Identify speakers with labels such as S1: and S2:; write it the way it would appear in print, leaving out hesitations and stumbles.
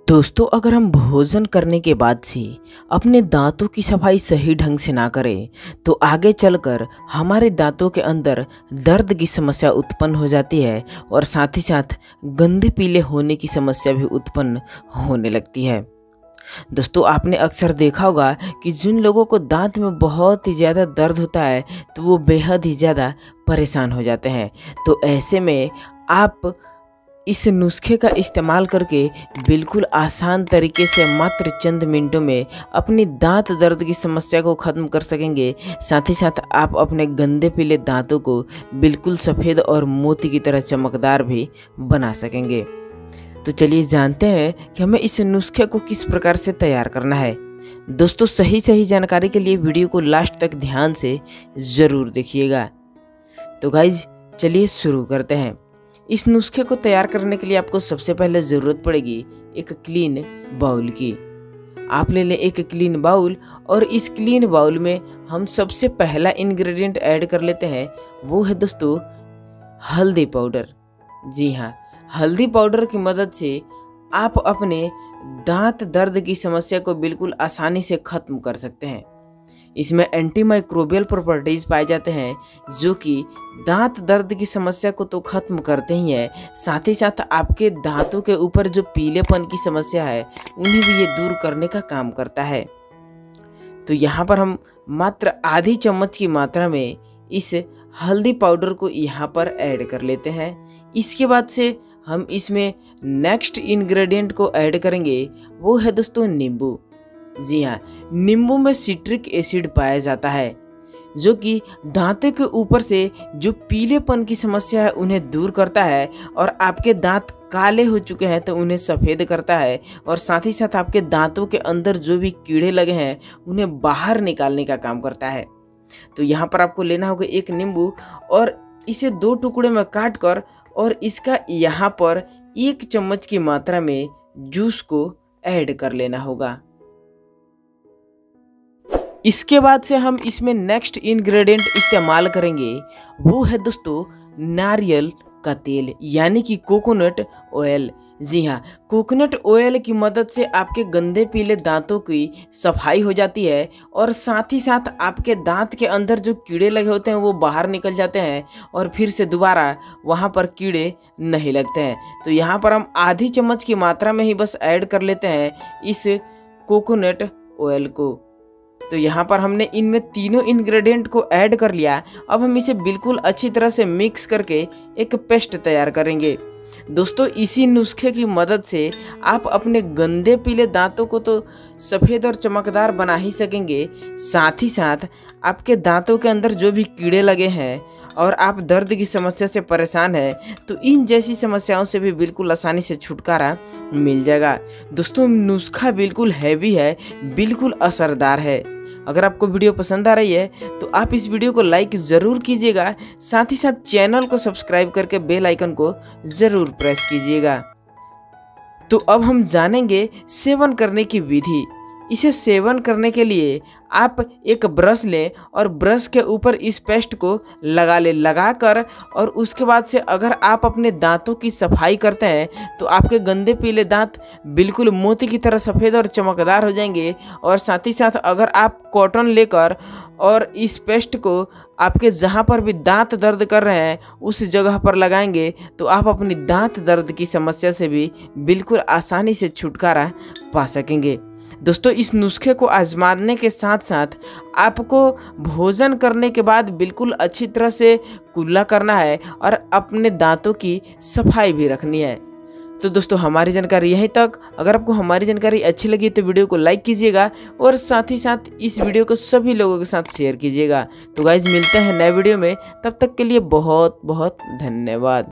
S1: दोस्तों, अगर हम भोजन करने के बाद से अपने दांतों की सफाई सही ढंग से ना करें तो आगे चलकर हमारे दांतों के अंदर दर्द की समस्या उत्पन्न हो जाती है और साथ ही साथ गंदे पीले होने की समस्या भी उत्पन्न होने लगती है। दोस्तों, आपने अक्सर देखा होगा कि जिन लोगों को दांत में बहुत ही ज़्यादा दर्द होता है तो वो बेहद ही ज़्यादा परेशान हो जाते हैं। तो ऐसे में आप इस नुस्खे का इस्तेमाल करके बिल्कुल आसान तरीके से मात्र चंद मिनटों में अपनी दांत दर्द की समस्या को ख़त्म कर सकेंगे। साथ ही साथ आप अपने गंदे पीले दांतों को बिल्कुल सफ़ेद और मोती की तरह चमकदार भी बना सकेंगे। तो चलिए जानते हैं कि हमें इस नुस्खे को किस प्रकार से तैयार करना है। दोस्तों, सही जानकारी के लिए वीडियो को लास्ट तक ध्यान से ज़रूर देखिएगा। तो गाइज, चलिए शुरू करते हैं। इस नुस्खे को तैयार करने के लिए आपको सबसे पहले ज़रूरत पड़ेगी एक क्लीन बाउल की। आप ले लें एक क्लीन बाउल और इस क्लीन बाउल में हम सबसे पहला इंग्रेडिएंट ऐड कर लेते हैं, वो है दोस्तों हल्दी पाउडर। जी हाँ, हल्दी पाउडर की मदद से आप अपने दांत दर्द की समस्या को बिल्कुल आसानी से ख़त्म कर सकते हैं। इसमें एंटीमाइक्रोबियल प्रॉपर्टीज़ पाए जाते हैं जो कि दांत दर्द की समस्या को तो ख़त्म करते ही हैं, साथ ही साथ आपके दांतों के ऊपर जो पीलेपन की समस्या है उन्हें भी ये दूर करने का काम करता है। तो यहाँ पर हम मात्र आधी चम्मच की मात्रा में इस हल्दी पाउडर को यहाँ पर ऐड कर लेते हैं। इसके बाद से हम इसमें नेक्स्ट इंग्रेडिएंट को ऐड करेंगे, वो है दोस्तों नींबू। जी हाँ, नींबू में सिट्रिक एसिड पाया जाता है जो कि दांतों के ऊपर से जो पीलेपन की समस्या है उन्हें दूर करता है और आपके दांत काले हो चुके हैं तो उन्हें सफ़ेद करता है और साथ ही साथ आपके दांतों के अंदर जो भी कीड़े लगे हैं उन्हें बाहर निकालने का काम करता है। तो यहाँ पर आपको लेना होगा एक नींबू और इसे 2 टुकड़े में काट कर और इसका यहाँ पर 1 चम्मच की मात्रा में जूस को ऐड कर लेना होगा। इसके बाद से हम इसमें नेक्स्ट इंग्रेडिएंट इस्तेमाल करेंगे, वो है दोस्तों नारियल का तेल यानी कि कोकोनट ऑयल। जी हाँ, कोकोनट ऑयल की मदद से आपके गंदे पीले दांतों की सफाई हो जाती है और साथ ही साथ आपके दांत के अंदर जो कीड़े लगे होते हैं वो बाहर निकल जाते हैं और फिर से दोबारा वहाँ पर कीड़े नहीं लगते हैं। तो यहाँ पर हम आधी चम्मच की मात्रा में ही बस ऐड कर लेते हैं इस कोकोनट ऑयल को। तो यहाँ पर हमने इनमें तीनों इंग्रेडिएंट को ऐड कर लिया। अब हम इसे बिल्कुल अच्छी तरह से मिक्स करके एक पेस्ट तैयार करेंगे। दोस्तों, इसी नुस्खे की मदद से आप अपने गंदे पीले दांतों को तो सफ़ेद और चमकदार बना ही सकेंगे, साथ ही साथ आपके दांतों के अंदर जो भी कीड़े लगे हैं और आप दर्द की समस्या से परेशान हैं तो इन जैसी समस्याओं से भी बिल्कुल आसानी से छुटकारा मिल जाएगा। दोस्तों, नुस्खा बिल्कुल हैवी है, बिल्कुल असरदार है। अगर आपको वीडियो पसंद आ रही है तो आप इस वीडियो को लाइक ज़रूर कीजिएगा, साथ ही साथ चैनल को सब्सक्राइब करके बेल आइकन को ज़रूर प्रेस कीजिएगा। तो अब हम जानेंगे सेवन करने की विधि। इसे सेवन करने के लिए आप एक ब्रश लें और ब्रश के ऊपर इस पेस्ट को लगाकर और उसके बाद से अगर आप अपने दांतों की सफाई करते हैं तो आपके गंदे पीले दांत बिल्कुल मोती की तरह सफ़ेद और चमकदार हो जाएंगे। और साथ ही साथ अगर आप कॉटन लेकर और इस पेस्ट को आपके जहाँ पर भी दांत दर्द कर रहे हैं उस जगह पर लगाएंगे तो आप अपनी दांत दर्द की समस्या से भी बिल्कुल आसानी से छुटकारा पा सकेंगे। दोस्तों, इस नुस्खे को आजमाने के साथ साथ आपको भोजन करने के बाद बिल्कुल अच्छी तरह से कुल्ला करना है और अपने दांतों की सफाई भी रखनी है। तो दोस्तों, हमारी जानकारी यहीं तक। अगर आपको हमारी जानकारी अच्छी लगी तो वीडियो को लाइक कीजिएगा और साथ ही साथ इस वीडियो को सभी लोगों के साथ शेयर कीजिएगा। तो गाइज, मिलते हैं नए वीडियो में, तब तक के लिए बहुत बहुत धन्यवाद।